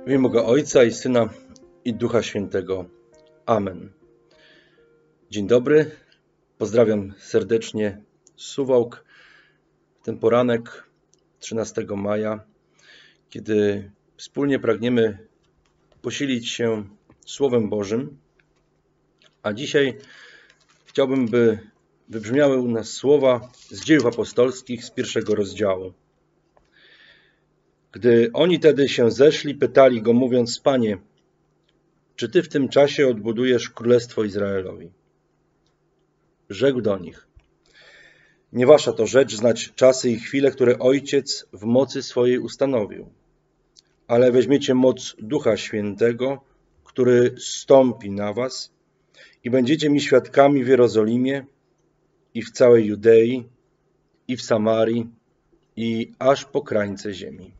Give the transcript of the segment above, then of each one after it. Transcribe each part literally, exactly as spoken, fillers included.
W imię Boga Ojca i Syna i Ducha Świętego. Amen. Dzień dobry. Pozdrawiam serdecznie z Suwałk w ten poranek trzynastego maja, kiedy wspólnie pragniemy posilić się Słowem Bożym. A dzisiaj chciałbym, by wybrzmiały u nas słowa z Dziejów Apostolskich z pierwszego rozdziału. Gdy oni tedy się zeszli, pytali go, mówiąc: Panie, czy Ty w tym czasie odbudujesz królestwo Izraelowi? Rzekł do nich: nie wasza to rzecz znać czasy i chwile, które Ojciec w mocy swojej ustanowił. Ale weźmiecie moc Ducha Świętego, który zstąpi na was i będziecie mi świadkami w Jerozolimie i w całej Judei i w Samarii i aż po krańce ziemi.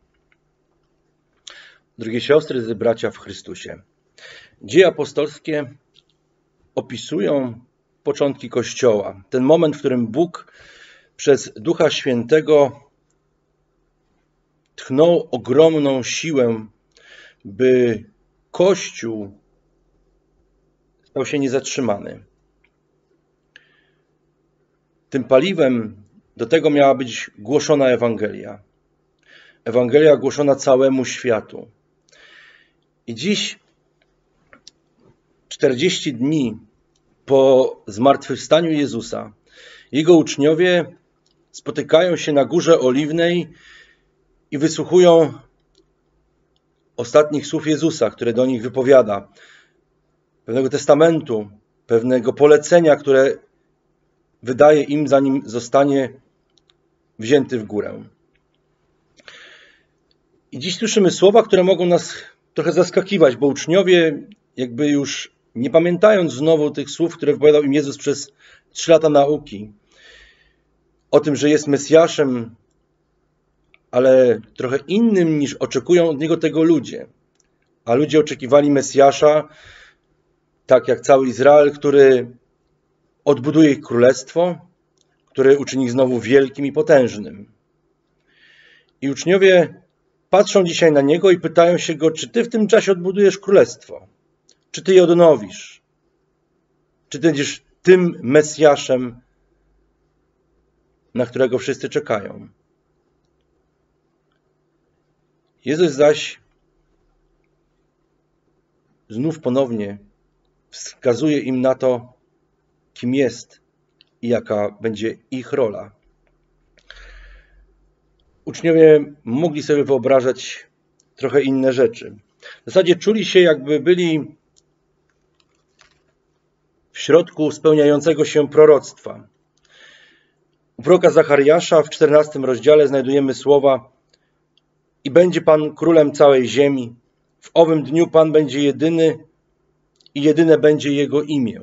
Drogie siostry i bracia w Chrystusie, Dzieje apostolskie opisują początki Kościoła. Ten moment, w którym Bóg przez Ducha Świętego tchnął ogromną siłę, by Kościół stał się niezatrzymany. Tym paliwem do tego miała być głoszona Ewangelia. Ewangelia głoszona całemu światu. I dziś, czterdzieści dni po zmartwychwstaniu Jezusa, Jego uczniowie spotykają się na Górze Oliwnej i wysłuchują ostatnich słów Jezusa, które do nich wypowiada, pewnego testamentu, pewnego polecenia, które wydaje im, zanim zostanie wzięty w górę. I dziś słyszymy słowa, które mogą nas trochę zaskakiwać, bo uczniowie, jakby już nie pamiętając znowu tych słów, które wypowiadał im Jezus przez trzy lata nauki, o tym, że jest Mesjaszem, ale trochę innym niż oczekują od Niego tego ludzie. A ludzie oczekiwali Mesjasza, tak jak cały Izrael, który odbuduje ich królestwo, który uczyni ich znowu wielkim i potężnym. I uczniowie patrzą dzisiaj na Niego i pytają się Go, czy Ty w tym czasie odbudujesz królestwo? Czy Ty je odnowisz? Czy Ty będziesz tym Mesjaszem, na którego wszyscy czekają? Jezus zaś znów ponownie wskazuje im na to, kim jest i jaka będzie ich rola. Uczniowie mogli sobie wyobrażać trochę inne rzeczy. W zasadzie czuli się, jakby byli w środku spełniającego się proroctwa. U proroka Zachariasza w czternastym rozdziale znajdujemy słowa: i będzie Pan królem całej ziemi. W owym dniu Pan będzie jedyny i jedyne będzie Jego imię.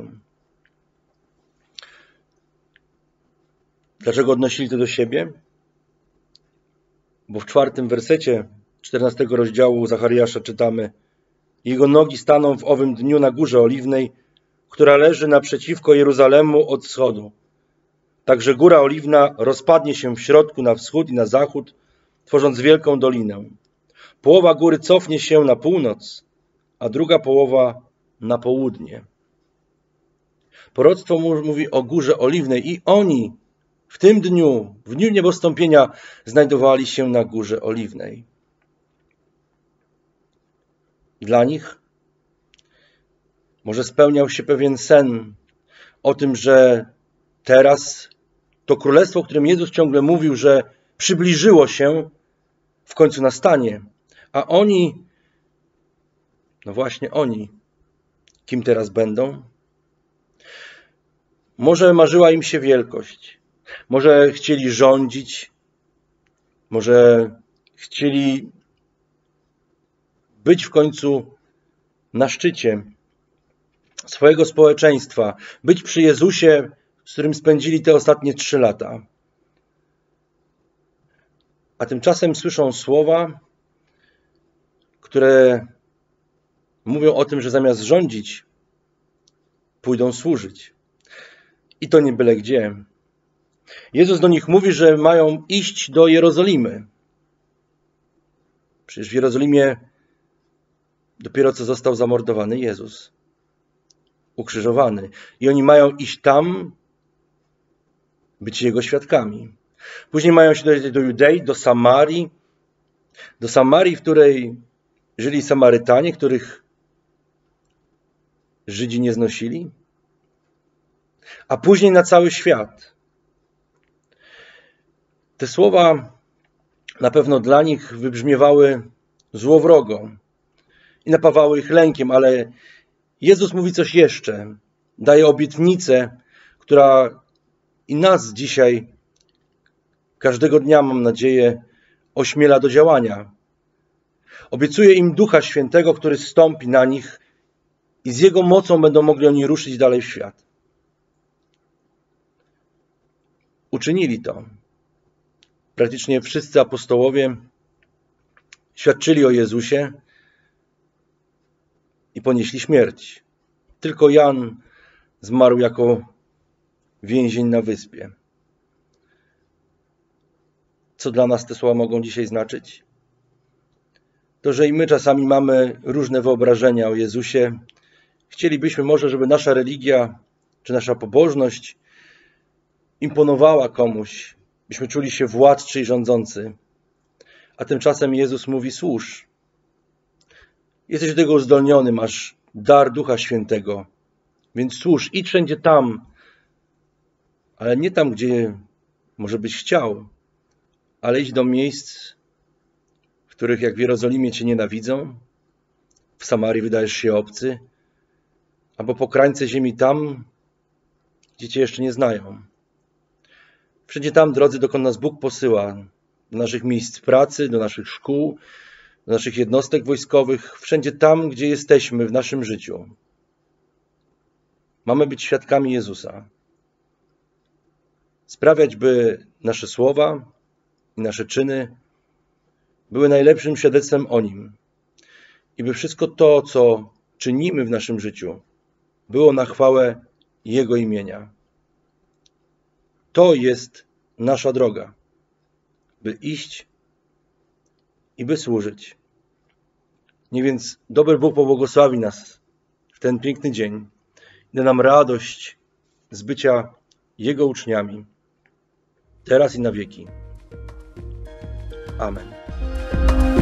Dlaczego odnosili to do siebie? Bo w czwartym wersecie czternastego rozdziału Zachariasza czytamy: Jego nogi staną w owym dniu na Górze Oliwnej, która leży naprzeciwko Jeruzalemu od wschodu. Także Góra Oliwna rozpadnie się w środku na wschód i na zachód, tworząc wielką dolinę. Połowa góry cofnie się na północ, a druga połowa na południe. Proroctwo mówi o Górze Oliwnej i oni w tym dniu, w dniu niebostąpienia, znajdowali się na Górze Oliwnej. Dla nich może spełniał się pewien sen o tym, że teraz to królestwo, o którym Jezus ciągle mówił, że przybliżyło się, w końcu nastanie. A oni, no właśnie oni, kim teraz będą? Może marzyła im się wielkość. Może chcieli rządzić, może chcieli być w końcu na szczycie swojego społeczeństwa, być przy Jezusie, z którym spędzili te ostatnie trzy lata. A tymczasem słyszą słowa, które mówią o tym, że zamiast rządzić, pójdą służyć. I to nie byle gdzie. Jezus do nich mówi, że mają iść do Jerozolimy. Przecież w Jerozolimie dopiero co został zamordowany Jezus, ukrzyżowany. I oni mają iść tam, być Jego świadkami. Później mają się dojść do Judei, do Samarii, do Samarii, w której żyli Samarytanie, których Żydzi nie znosili, a później na cały świat. Te słowa na pewno dla nich wybrzmiewały złowrogo i napawały ich lękiem, ale Jezus mówi coś jeszcze. Daje obietnicę, która i nas dzisiaj, każdego dnia, mam nadzieję, ośmiela do działania. Obiecuje im Ducha Świętego, który zstąpi na nich i z Jego mocą będą mogli oni ruszyć dalej w świat. Uczynili to. Praktycznie wszyscy apostołowie świadczyli o Jezusie i ponieśli śmierć. Tylko Jan zmarł jako więzień na wyspie. Co dla nas te słowa mogą dzisiaj znaczyć? To, że i my czasami mamy różne wyobrażenia o Jezusie. Chcielibyśmy może, żeby nasza religia czy nasza pobożność imponowała komuś, byśmy czuli się władczy i rządzący. A tymczasem Jezus mówi: służ. Jesteś do tego uzdolniony, masz dar Ducha Świętego, więc służ, idź wszędzie tam, ale nie tam, gdzie może byś chciał, ale idź do miejsc, w których jak w Jerozolimie cię nienawidzą, w Samarii wydajesz się obcy, albo po krańce ziemi tam, gdzie cię jeszcze nie znają. Wszędzie tam, drodzy, dokąd nas Bóg posyła, do naszych miejsc pracy, do naszych szkół, do naszych jednostek wojskowych, wszędzie tam, gdzie jesteśmy w naszym życiu. Mamy być świadkami Jezusa. Sprawiać, by nasze słowa i nasze czyny były najlepszym świadectwem o Nim. I by wszystko to, co czynimy w naszym życiu, było na chwałę Jego imienia. To jest nasza droga, by iść i by służyć. Niech więc dobry Bóg pobłogosławi nas w ten piękny dzień. Da nam radość z bycia Jego uczniami, teraz i na wieki. Amen.